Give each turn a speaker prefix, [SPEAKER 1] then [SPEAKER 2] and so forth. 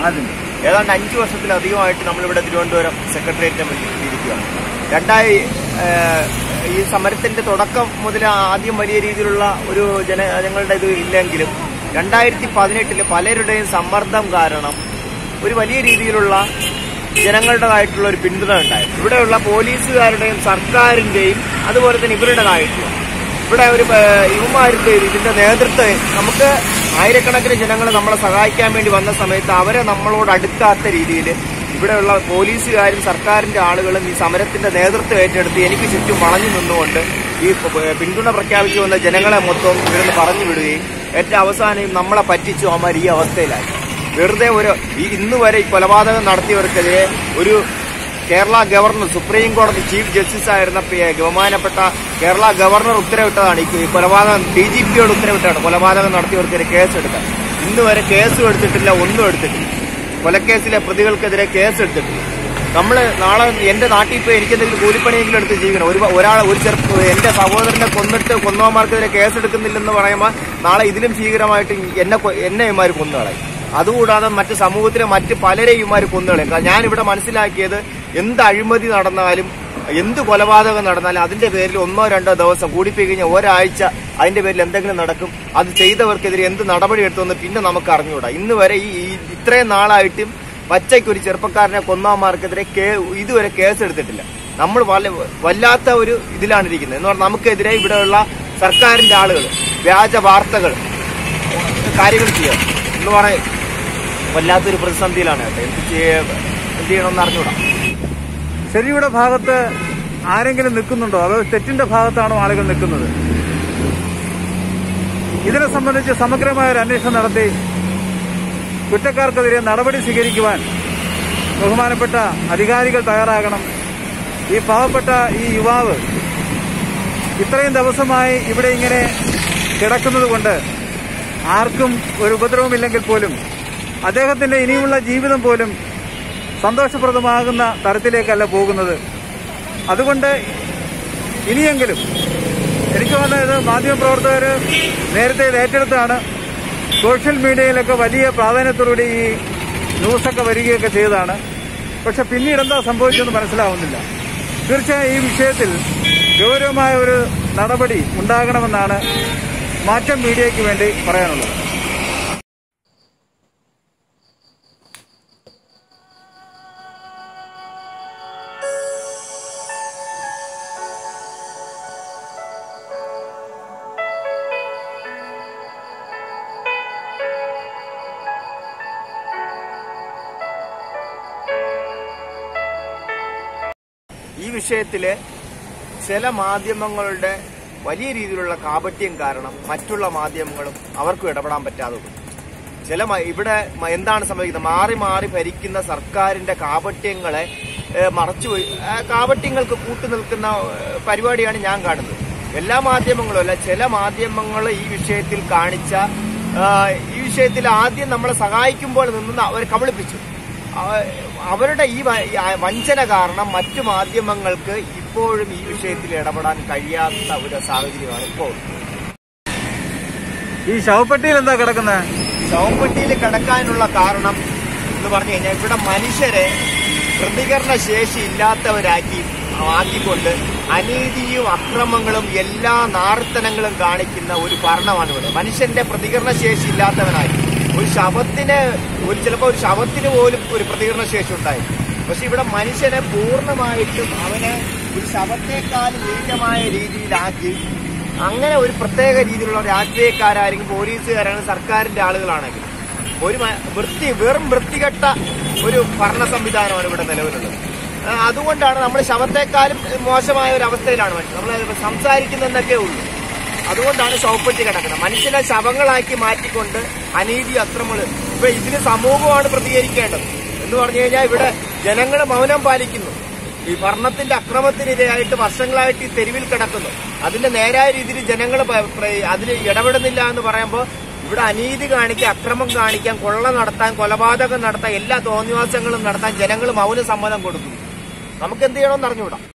[SPEAKER 1] ഏതാണ്ട് 5 വർഷത്തിലധികമായിട്ട് നമ്മളിവിടെ തിരുവനന്തപുരം സെക്രട്ടേറിയറ്റിന് വേണ്ടി ഇരിക്കുകയാണ്. ഈ സമരത്തിന്റെ തുടക്കം മുതൽ ആദ്യം വലിയ രീതിയിലുള്ള ഒരു ജനങ്ങളുടെ ഇത് ഇല്ലെങ്കിലും 2018 പലരുടെയും സമ്മർദ്ദം കാരണം ഒരു വലിയ രീതിയിലുള്ള ജനങ്ങളുടേതായിട്ടുള്ള ഒരു പിന്തുണ ഉണ്ടായിരുന്നു. ഇവിടെയുള്ള പോലീസുകാരുടെയും സർക്കാരിന്റെയും അതുപോലെ തന്നെ ഇവരുടേതായിട്ടുള്ള ഇവിടെ ഒരു യുവമാരുടെയും ഇതിന്റെ നേതൃത്വം നമുക്ക് ആയിരക്കണക്കിന് ജനങ്ങൾ നമ്മളെ സഹായിക്കാൻ വേണ്ടി വന്ന സമയത്ത് അവരെ നമ്മളോട് അടുക്കാത്ത രീതിയിൽ ഇവിടെയുള്ള പോലീസുകാരും സർക്കാരിന്റെ ആളുകളും ഈ സമരത്തിന്റെ നേതൃത്വം ഏറ്റെടുത്ത് എനിക്ക് ചുറ്റും വളഞ്ഞു നിന്നുകൊണ്ട് ഈ പിന്തുണ പ്രഖ്യാപിച്ചു വന്ന ജനങ്ങളെ മൊത്തം ഇവിടുന്ന് പറഞ്ഞു വിടുകയും ഏറ്റവും അവസാനം നമ്മളെ പറ്റിച്ചു അവന്മാർ ഈ അവസ്ഥയിലായി. വെറുതെ ഇന്ന് വരെ ഈ കൊലപാതകം നടത്തിയവർക്കെതിരെ ഒരു കേരള ഗവർണർ, സുപ്രീം കോടതി ചീഫ് ജസ്റ്റിസ് ആയിരുന്ന ബഹുമാനപ്പെട്ട കേരള ഗവർണർ ഉത്തരവിട്ടതാണ് ഈ കൊലപാതകം, DGPയോട് ഉത്തരവിട്ടാണ് കൊലപാതകം നടത്തിയവർക്കെതിരെ കേസെടുക്കാൻ. ഇന്ന് വരെ കേസും എടുത്തിട്ടില്ല, ഒന്നും എടുത്തിട്ടില്ല. കൊലക്കേസിലെ പ്രതികൾക്കെതിരെ കേസെടുത്തിട്ടില്ല. നാളെ എന്റെ നാട്ടിൽ പോയി എനിക്കെന്തെങ്കിലും കൂലിപ്പണിയെങ്കിലും എടുത്ത് ജീവിക്കണം. എന്റെ സഹോദരനെ കൊന്നവന്മാർക്കെതിരെ കേസെടുക്കുന്നില്ലെന്ന് പറയുമ്പോൾ നാളെ ഇതിലും ഭീകരമായിട്ട് എന്നെ ഇമാർ കൊന്നുകളയും. അതുകൂടാതെ മറ്റ് സമൂഹത്തിലെ മറ്റ് പലരെയും ഇമാർ കൊന്നുകളയും. ഞാനിവിടെ മനസ്സിലാക്കിയത് എന്ത് അഴിമതി നടന്നാലും എന്ത് കൊലപാതകം നടന്നാലും അതിന്റെ പേരിൽ 1-2 ദിവസം കൂടിപ്പോയി കഴിഞ്ഞാൽ ഒരാഴ്ച അതിന്റെ പേരിൽ എന്തെങ്കിലും നടക്കും. അത് ചെയ്തവർക്കെതിരെ എന്ത് നടപടി എടുത്തുവെന്ന് പിന്നെ നമുക്ക് അറിഞ്ഞുകൂടാ. ഇന്ന് വരെ ഇത്രയും നാളായിട്ടും പച്ചയ്ക്ക് ഒരു ചെറുപ്പക്കാരനെ കൊന്നവന്മാർക്കെതിരെ ഇതുവരെ കേസെടുത്തിട്ടില്ല. നമ്മൾ വല്ലാത്ത ഒരു ഇതിലാണ് ഇരിക്കുന്നത് എന്ന് പറഞ്ഞാൽ നമുക്കെതിരെ ഇവിടെയുള്ള സർക്കാരിന്റെ ആളുകൾ വ്യാജ വാർത്തകൾ കാര്യങ്ങൾ ചെയ്യുക എന്ന് പറയാൻ വല്ലാത്തൊരു പ്രതിസന്ധിയിലാണ്. എന്ത് ചെയ്യണമെന്ന് അറിഞ്ഞൂടാ.
[SPEAKER 2] ശരിയുടെ ഭാഗത്ത് ആരെങ്കിലും നിൽക്കുന്നുണ്ടോ, അതോ തെറ്റിന്റെ ഭാഗത്താണോ ആളുകൾ നിൽക്കുന്നത്? ഇതിനെ സംബന്ധിച്ച് സമഗ്രമായ ഒരു അന്വേഷണം നടത്തി കുറ്റക്കാർക്കെതിരെ നടപടി സ്വീകരിക്കുവാൻ ബഹുമാനപ്പെട്ട അധികാരികൾ തയ്യാറാകണം. ഈ പാവപ്പെട്ട ഈ യുവാവ് ഇത്രയും ദിവസമായി ഇവിടെ ഇങ്ങനെ കിടക്കുന്നത് കൊണ്ട് ആർക്കും ഒരു ഉപദ്രവമില്ലെങ്കിൽ പോലും അദ്ദേഹത്തിന്റെ ഇനിയുമുള്ള ജീവിതം പോലും സന്തോഷപ്രദമാകുന്ന തരത്തിലേക്കല്ല പോകുന്നത്. അതുകൊണ്ട് ഇനിയെങ്കിലും എനിക്ക് തോന്നുന്നത് മാധ്യമപ്രവർത്തകർ നേരത്തെ ഇത് ഏറ്റെടുത്താണ്. സോഷ്യൽ മീഡിയയിലൊക്കെ വലിയ പ്രാധാന്യത്തോടുകൂടി ഈ ന്യൂസൊക്കെ വരികയൊക്കെ ചെയ്തതാണ്. പക്ഷെ പിന്നീട് എന്താ സംഭവിച്ചെന്ന് മനസ്സിലാവുന്നില്ല. തീർച്ചയായും ഈ വിഷയത്തിൽ ഗൗരവമായ ഒരു നടപടി ഉണ്ടാകണമെന്നാണ് മാറ്റം മീഡിയയ്ക്ക് വേണ്ടി പറയാനുള്ളത്.
[SPEAKER 1] ഈ വിഷയത്തില് ചില മാധ്യമങ്ങളുടെ വലിയ രീതിയിലുള്ള കാപട്യം കാരണം മറ്റുള്ള മാധ്യമങ്ങളും അവർക്കും ഇടപെടാൻ പറ്റാതെ ഇവിടെ എന്താണ് സംഭവിക്കുന്നത്? മാറി മാറി ഭരിക്കുന്ന സർക്കാരിന്റെ കാപട്യങ്ങളെ മറച്ചുപോയി കാപട്യങ്ങൾക്ക് കൂട്ടുനിൽക്കുന്ന പരിപാടിയാണ് ഞാൻ കാണുന്നത്. എല്ലാ മാധ്യമങ്ങളും അല്ല, ചില മാധ്യമങ്ങൾ ഈ വിഷയത്തിൽ ഈ വിഷയത്തിൽ ആദ്യം നമ്മളെ സഹായിക്കുമ്പോൾ നിന്ന് അവർ കബളിപ്പിച്ചു. അവരുടെ ഈ വഞ്ചന കാരണം മറ്റു മാധ്യമങ്ങൾക്ക് ഇപ്പോഴും ഈ വിഷയത്തിൽ ഇടപെടാൻ കഴിയാത്ത ഒരു സാഹചര്യമാണ് ഇപ്പോൾ.
[SPEAKER 2] ഈ ശവപ്പെട്ടിയിൽ എന്താ കിടക്കുന്നത്?
[SPEAKER 1] ശവപ്പെട്ടിയിൽ കിടക്കാനുള്ള കാരണം എന്ന് പറഞ്ഞു കഴിഞ്ഞാൽ ഇവിടെ മനുഷ്യരെ പ്രതികരണ ശേഷി ഇല്ലാത്തവരാക്കിക്കൊണ്ട് അനീതിയും അക്രമങ്ങളും എല്ലാ നാർത്തനങ്ങളും കാണിക്കുന്ന ഒരു ഭരണമാണ് ഇവിടെ. മനുഷ്യന്റെ പ്രതികരണ ശേഷി ഇല്ലാത്തവനായി ചിലപ്പോൾ ഒരു ശവത്തിന് പോലും ഒരു പ്രതികരണശേഷി ഉണ്ടായിരുന്നു. പക്ഷെ ഇവിടെ മനുഷ്യനെ പൂർണ്ണമായിട്ടും അവനെ ഒരു ശവത്തെക്കാൾ നീചമായ രീതിയിലാക്കി അങ്ങനെ ഒരു പ്രത്യേക രീതിയിലുള്ള രാഷ്ട്രീയക്കാരായിരിക്കും, പോലീസുകാരാണ്, സർക്കാരിന്റെ ആളുകളാണെങ്കിൽ വെറും വൃത്തികെട്ട ഒരു ഭരണ സംവിധാനമാണ് ഇവിടെ നിലവിലുള്ളത്. അതുകൊണ്ടാണ് നമ്മൾ ശവത്തെക്കാളും മോശമായ ഒരു അവസ്ഥയിലാണ് നമ്മൾ സംസാരിക്കുന്നതെന്നൊക്കെ ഉള്ളൂ. അതുകൊണ്ടാണ് ശവപ്പെട്ടി കിടക്കുന്നത്. മനുഷ്യനെ ശവങ്ങളാക്കി മാറ്റിക്കൊണ്ട് അനീതി അക്രമങ്ങൾ ഇതിന് സമൂഹമാണ് പ്രതികരിക്കേണ്ടത് എന്ന് പറഞ്ഞു കഴിഞ്ഞാൽ ഇവിടെ ജനങ്ങൾ മൗനം പാലിക്കുന്നു. ഈ ഭരണത്തിന്റെ അക്രമത്തിനിരയായിട്ട് വർഷങ്ങളായിട്ട് ഈ തെരുവിൽ കിടക്കുന്നു. അതിന്റെ നേരായ രീതിയിൽ ജനങ്ങൾ അതിൽ ഇടപെടുന്നില്ല എന്ന് പറയുമ്പോൾ ഇവിടെ അനീതി കാണിക്കാൻ, അക്രമം കാണിക്കാൻ, കൊള്ള നടത്താൻ, കൊലപാതകം നടത്താൻ, എല്ലാ തോന്നിവാസങ്ങളും നടത്താൻ ജനങ്ങൾ മൗന സമ്മതം കൊടുക്കുന്നു. നമുക്ക് എന്ത് ചെയ്യണമെന്ന് അറിഞ്ഞുകൂടാ.